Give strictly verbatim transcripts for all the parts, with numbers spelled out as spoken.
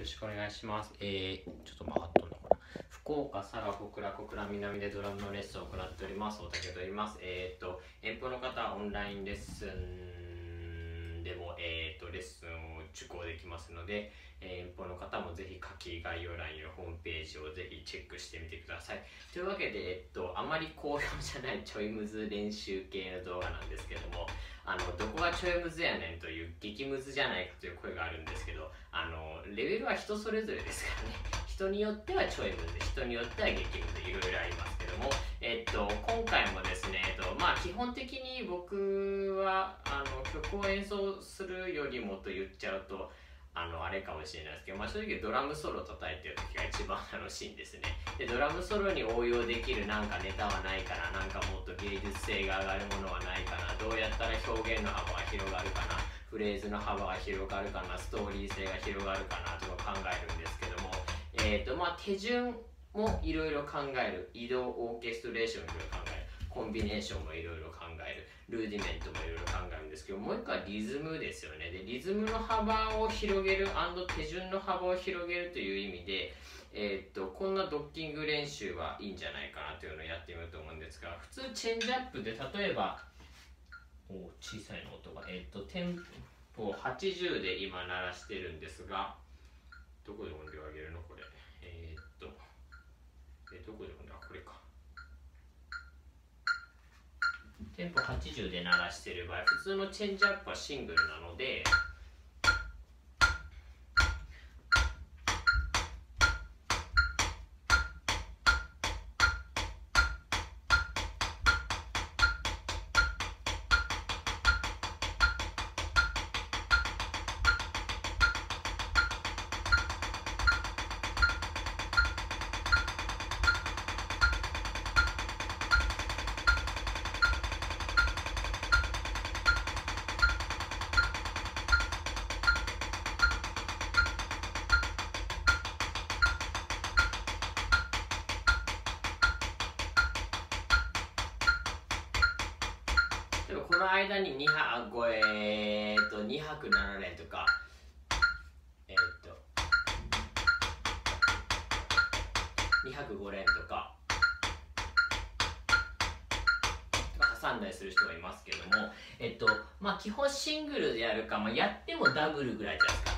ろしくお願いします。えー、ちょっと曲がっとんのかな。福岡、佐賀、小倉、小倉南でドラムのレッスンを行っております。大竹と言います。えー、っと、遠方の方はオンラインレッスンでも、えー、っとレッスンを受講できますので、えー、遠方の方もぜひ下記概要欄にホームページをぜひチェックしてみてください。というわけで、えっと、あまり好評じゃないちょいむず練習系の動画なんですけども、あのどこがちょいむずやねんという激ムズじゃないかという声があるんですけど、あのレベルは人それぞれですからね。人によってはちょいムズ、人によっては激ムズ、いろいろありますけども、えっと今回もですね、えっとまあ基本的に僕はあの曲を演奏するよりもと言っちゃうとあのあれかもしれないですけど、まあ、正直ドラムソロ叩いてる時が一番楽しいんですね。でドラムソロに応用できるなんかネタはないかな、なんかもっと芸術性が上がるものはないかな、どうやったら表現の幅が広がるかな、フレーズの幅が広がるかな、ストーリー性が広がるかなとか考えるんですけども、えーとまあ、手順もいろいろ考える、移動オーケストレーションもいろいろ考える、コンビネーションもいろいろ考える、ルーディメントもいろいろ考えるんですけど、もう一個はリズムですよね。でリズムの幅を広げる&手順の幅を広げるという意味で、えー、っとこんなドッキング練習はいいんじゃないかなというのをやってみようと思うんですが、普通チェンジアップで例えばお小さいの音が、えー、っとテンポはちじゅうで今鳴らしてるんですが、どこで音量上げるのこれ、えー、っと、えー、どこで音量、あこれか、テンポはちじゅうで鳴らしている場合、普通のチェンジアップはシングルなので、この間ににはく、えー、っとにはくなな連とか、えー、っとにはくご連とか挟んだりする人がいますけども、えっとまあ基本シングルでやるか、まあ、やってもダブルぐらいじゃないですか。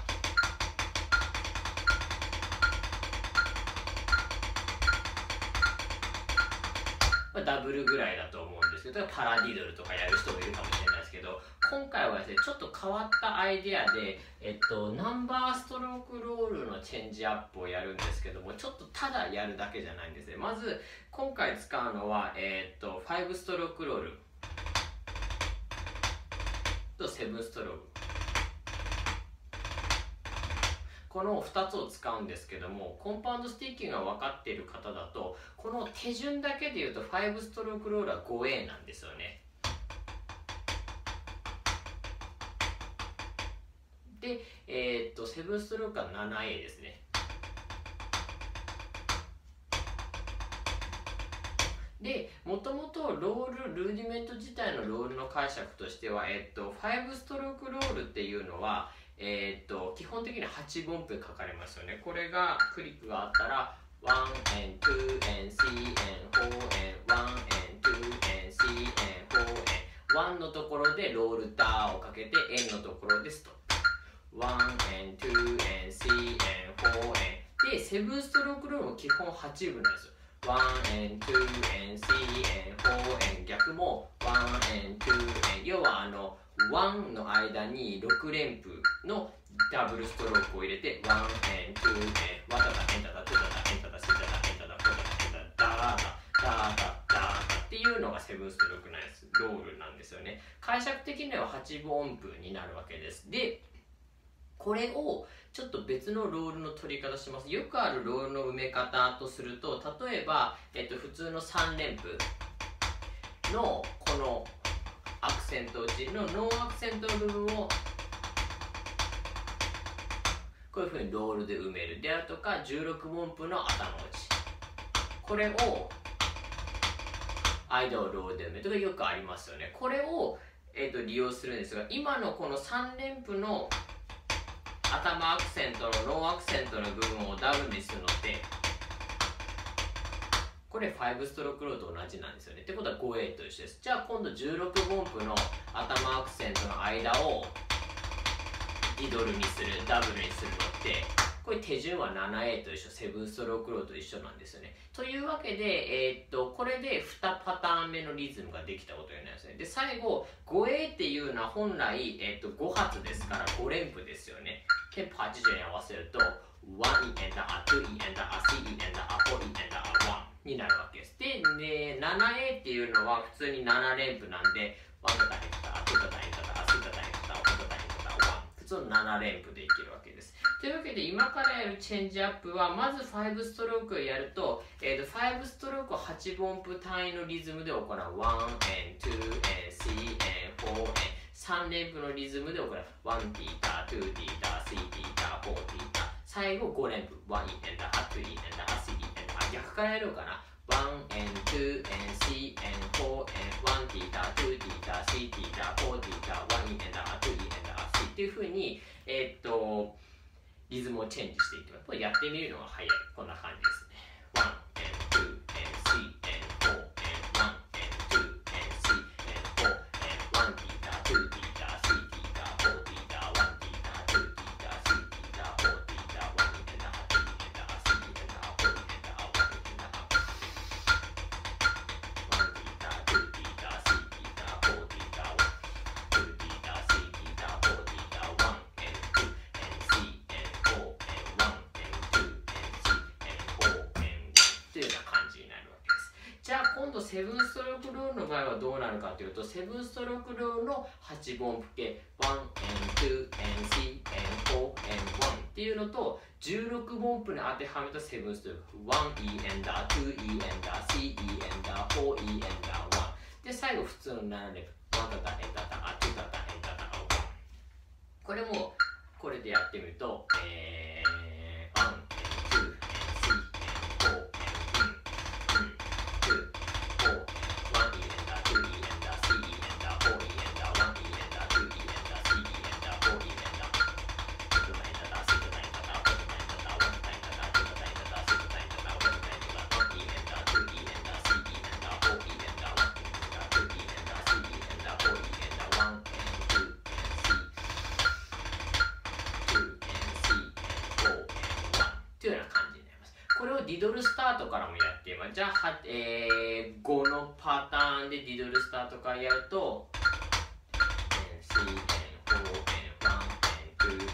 まあ、ダブルぐらいだと思うんですけど、パラディドルとかやる人もいるかもしれないですけど、今回はですねちょっと変わったアイデアで、えっと、ナンバーストロークロールのチェンジアップをやるんですけども、ちょっとただやるだけじゃないんですね。まず今回使うのは、えー、っとごストロークロールとななストローク、このふたつを使うんですけども、コンパウンドスティッキングが分かっている方だと、この手順だけでいうとごストロークロールは ごエー なんですよね。で、えー、っとななストロークは ななエー ですね。で、もともとロール、ルーディメント自体のロールの解釈としては、えー、っとごストロークロールっていうのは、えー、っと基本的にはちぶん音符書かれますよね。これがクリックがあったらワンエンツーエンスリーエンフォーエンワンエンツーエンスリーエンフォーエンワンのところでロールダーをかけてエンのところでストップ、ワンエンツーエンスリーエンフォーエンでななストロークロールも基本はちぶなんですよ。ワンエンツーエンスリーエンフォーエン逆もワンエンツーエン、要はあのワンの間にろく連符のダブルストロークを入れてワンエンツーエンワタタエンタタトゥタタエンタタシタタエンタタコタタエンタタダータダータダータっていうのがななストロークのやつロールなんですよね。解釈的にははちぶ音符になるわけです。でこれをちょっと別のロールの取り方します。よくあるロールの埋め方とすると、例えば、えっと、普通のさん連符のこのアクセント打ちのノーアクセントの部分をこういうふうにロールで埋めるであるとか、じゅうろく音符の頭打ち、これを間をロールで埋めるとかよくありますよね。これを、えー、と利用するんですが、今のこのさん連符の頭アクセントのノーアクセントの部分をダブルにするのってこれごストロークローと同じなんですよね。ってことは ごエー と一緒です。じゃあ今度じゅうろく音符の頭アクセントの間をリドルにする、ダブルにするのってこれ手順は ななエー と一緒、ななストロークローと一緒なんですよね。というわけで、えー、っとこれでにパターン目のリズムができたことになりますね。で最後 ごエー っていうのは本来、えー、っとご発ですからご連符ですよね。テンポはちじゅうに合わせるとワン E エンダー、ツー E エンダー、スリー E エンダー、フォー E エンダー、ワンになるわけです。で、で ななエー っていうのは普通になな連符なんでワンたたいたた、ツーたたいたた、スリーたたいたた、フォーたたいたた、ワン普通のなな連符でいけるわけです。というわけで今からやるチェンジアップはまずごストロークをやると、えー、とごストロークをはち音符単位のリズムで行うワン and ツー and スリー and フォー and さん連符のリズムで行うワンティータ、ツーティータ、スリーティータ、フォーティータ最後ご連符ワン E エンダー、ツー E エンダー、スリー E エンダー逆からやろうかなワン and ツー and スリー and フォー and ワンティータ、ツーティータ、スリーティータ、フォーティータ、ワン E エンダー、ツー E エンダー、スリーっていうふうにえー、っとリズムをチェンジしていきます。これやってみるのが早い。こんな感じですね。ワン and ツー and スリー and フォー and ワン and ツー and スリー and フォー and ワンティータ、ツーティータ、スリーティータ、フォーティータ、ワンティータ、ツーティータ、スリーティータ、フォーティータ、ワンエンダー、ツーエンダー、スリーエンダー、フォーエンダー、ワンエンダー、ワンティータ、ツーティータ、スリーティータ、フォーティータ、ツーティータ、スリーティータ、フォーティータ、ワンエンツー and スリー and フォー and ワン and ツー and スリー and フォー and というような感じになるわけです。じゃあ今度セブンストロークロールの場合はどうなるかというとセブンストロークロールのはち音符形ワン and ツー and スリー and フォー and ワンっていうのとじゅうろく音符に当てはめたセブンストロークワン E エンダー、ツー E エンダー、スリー E エンダー、フォー E エンダー、ワンで最後普通のなな連符ワンたたエンタタアツーたたエンタタワンこれもこれでやってみるとえーワン and ツー and スリー and フォー and ツー フォー ワン E エンダー、ツー E エンダー、スリー E エンダー、フォー E エンダー、ワン E エンダー、ツー E エンダー、スリー E エンダー、フォー E エンダー、ツーたたエンタタ、スリーたたエンタタ、フォーたたエンタタ、ワンたたエンタタ、ツーたたエンタタ、スリーたたエンタタ、フォーたたエンタタ、ワン E エンダー、ツー E エンダー、スリー E エンダー、フォー E エンダー、ワン E エンダー、ツー E エンダー、スリー E エンダー、フォー E エンダー、ワン というような感じになります。これをディドルスタートからもやっています。じゃあ、えー、ごのパターンでディドルスタートからやるとスリー フォー ワン ツー スリー フォー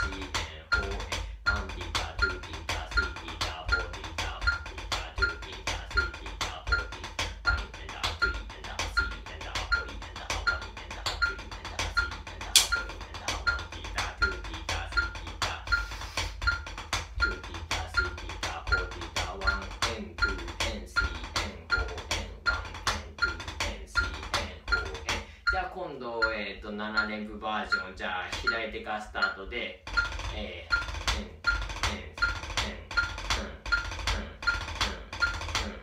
ワンティータ、ツーティータ、スリーティータ、フォーティータ、ワンティータ、ツーティータ、スリーティータ、フォーティータ、ワンエンダー、ツーエンダー、スリーエンダー、フォーエンダー、ワンエンダー、ツーエンダー、スリーエンダー、フォーエンダー、ワンティータ、ツーティータ、スリーティータ、ツーティータ、スリーティータ、フォーティータ、ワンエン、ツーエン、スリーエン、フォーエン、ワンエン、ツーエン、スリーエン、フォーエン。じゃあ今度、えー、となな連符バージョンじゃあ左手からスタートで、えー、エン、エン、エン、うん、うん、うん、うん、うん。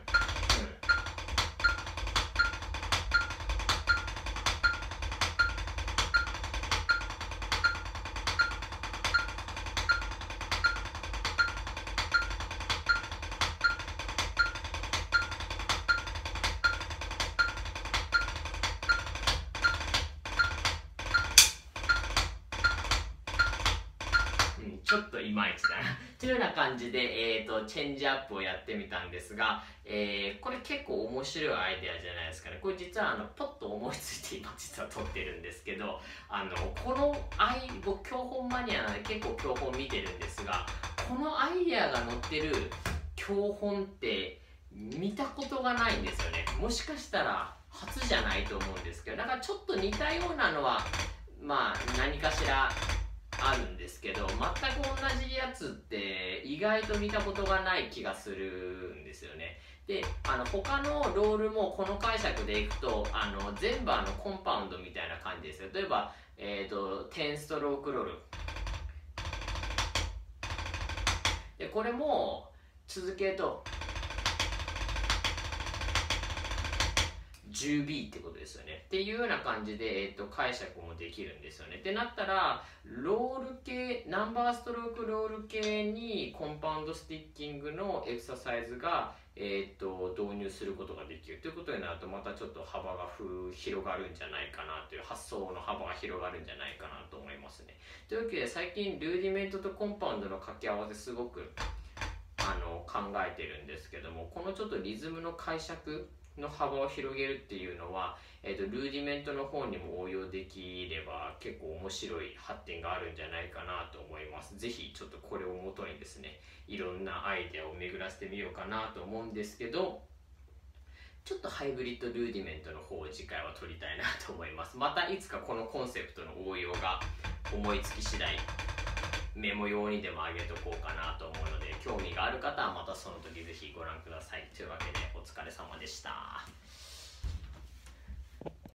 ちょっといまいちだなというような感じで、えーと、チェンジアップをやってみたんですが、えー、これ結構面白いアイデアじゃないですかね。これ実はあのポッと思いついて今実は撮ってるんですけど、あのこのアイ僕教本マニアなんで結構教本見てるんですが、このアイデアが載ってる教本って見たことがないんですよね。もしかしたら初じゃないと思うんですけど、だからちょっと似たようなのはまあ何かしらあるんですけど、全く同じやつって意外と見たことがない気がするんですよね。で、あの他のロールもこの解釈でいくとあの全部あのコンパウンドみたいな感じですよ。例えば、えーと、じゅうストロークロールで、これも続けるとじゅうビー ってことですよねっていうような感じで、えー、と解釈もできるんですよね。ってなったらロール系ナンバーストロークロール系にコンパウンドスティッキングのエクササイズが、えー、と導入することができるということになると、またちょっと幅が広がるんじゃないかなという、発想の幅が広がるんじゃないかなと思いますね。というわけで最近ルーディメントとコンパウンドの掛け合わせすごくあの考えてるんですけども、このちょっとリズムの解釈の幅を広げるっていうのは、えー、とルーディメントの方にも応用できれば結構面白い発展があるんじゃないかなと思います。ぜひちょっとこれをもとにですね、いろんなアイデアを巡らせてみようかなと思うんですけど、ちょっとハイブリッドルーディメントの方を次回は取りたいなと思います。またいつかこのコンセプトの応用が思いつき次第メモ用にでも上げとこうかなと思うので、興味がある方はまたその時ぜひご覧ください。というわけでお疲れ様でした。